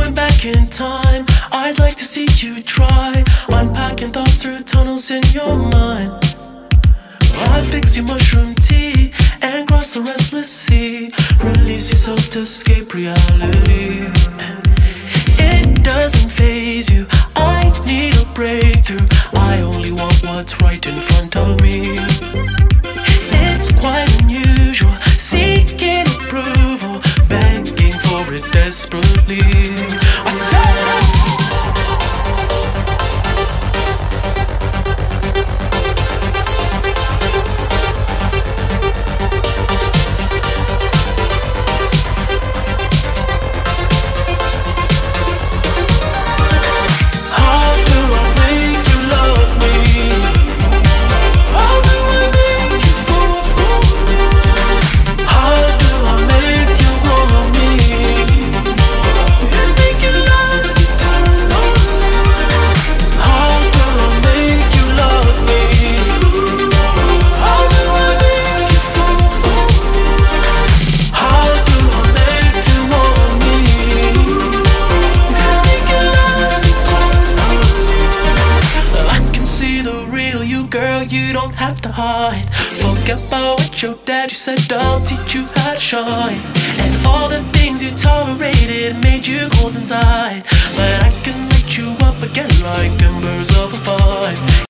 Going back in time, I'd like to see you try unpacking thoughts through tunnels in your mind. I'd fix your mushroom tea and cross the restless sea. Release yourself to escape reality. It doesn't faze you, I need a breakthrough. I only want what's right in front of me. It's quite unusual, seeking approval, begging for it desperately. I said you don't have to hide. Forget about what your daddy said, I'll teach you how to shine. And all the things you tolerated made you cold inside, but I can light you up again like embers of a fire.